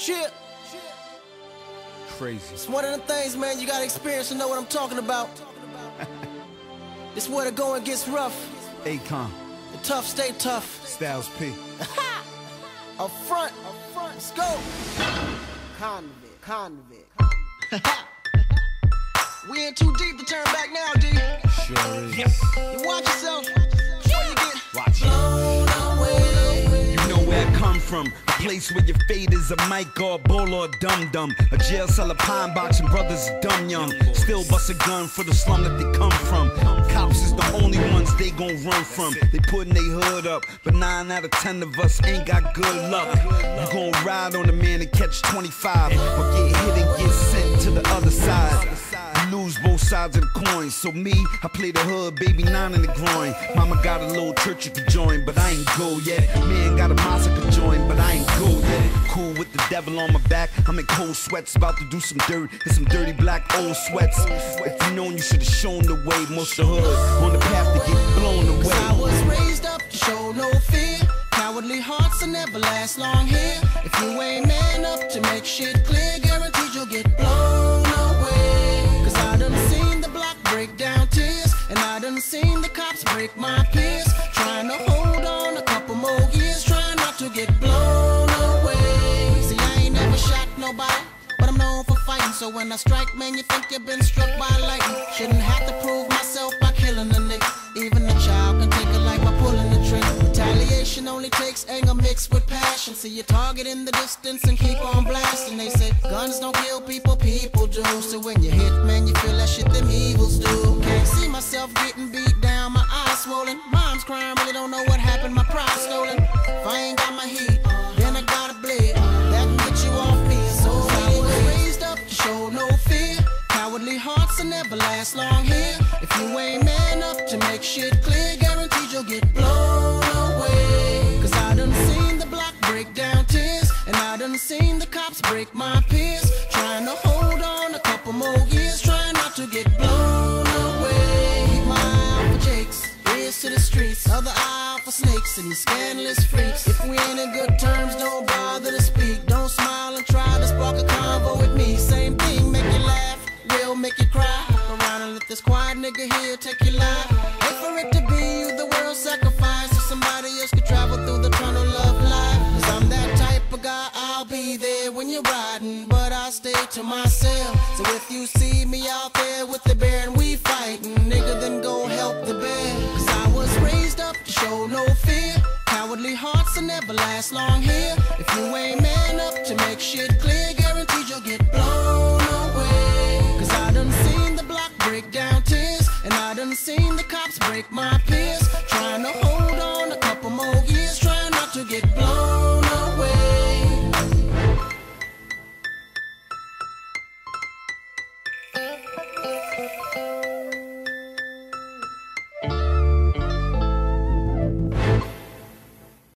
Shit. Crazy. It's one of the things, man, you gotta experience to know what I'm talking about. It's where the going gets rough. Akon. The tough stay tough. Styles P. Up front. Let's go. Convict. We in too deep to turn back now, D. Sure is. You watch yourself before you get Watch blown away. You know where I come from. A place where your fate is a mic or a bull or a dum-dum. A jail cell, a pine box, and brothers dumb young. Still bust a gun for the slum that they come from. Cops is the only ones they gon' run from. They putting they hood up, but 9 out of 10 of us ain't got good luck. You gon' ride on a man and catch 25, or get hit and get sent to the other side. You lose both sides of the coin. So me, I play the hood, baby 9 in the groin. Mama got a little church you can join, but I ain't go yet. Man got a mosque I could join, but I ain't go yet. Cool with the devil on my back, I'm in cold sweats, about to do some dirt in some dirty black old sweats. If you known, you should've shown the way. Most of the hood on the path to get blown away. I was raised up to show no fear. Cowardly hearts will never last long here. If you ain't man up to make shit clear, guaranteed you'll get blown away. Cause I done seen the block break down tears, and I done seen the cops break my peers. Trying to hold on a couple more years, trying not to get blown away. See, I ain't never shot nobody, but I'm known for fighting. So when I strike, man, you think you've been struck by lightning. Shouldn't have to prove myself by killing a nigga. Even a child can take a life by pulling the trigger. Retaliation only takes anger mixed with passion. See your target in the distance and keep on blasting. They say guns don't kill people, people do. So when you hit, man, you feel that shit them evils do. Can't see myself getting beat down, my eyes swollen. Mom's crying, really don't know what happened, my pride stolen. If I ain't got my heat, then I gotta bleed. That can get you off me. So I was raised up to show no fear. Cowardly hearts will never last long here. If you ain't man up to make shit clear, guaranteed you'll get blown away. Cause I done seen the block break down tears, and I done seen the cops break my peers. Trying to hold on a couple more years, trying not to get blown away. Keep my eye out for jakes, ears to the streets, other eye out for snakes and these scandalous freaks. If we ain't in good terms, don't bother to speak. Don't smile and try to spark a convo with me. Same thing, make you laugh, will make you cry. Fuck around and let this quiet nigga here take your life. Wait for it to be you, the world sacrifice, so somebody else could travel through the tunnel of life. Cause I'm that type of guy, I'll be there when you're riding, but I stay to myself. So if you see me out there with the bear and we fighting, nigga, then go help the bear. Cause I was raised up to show no fear. Cowardly hearts will never last long here. If you ain't man up to make shit clear, guaranteed you'll get blown away. Cause I done seen the block break down tears, and I done seen the cops break my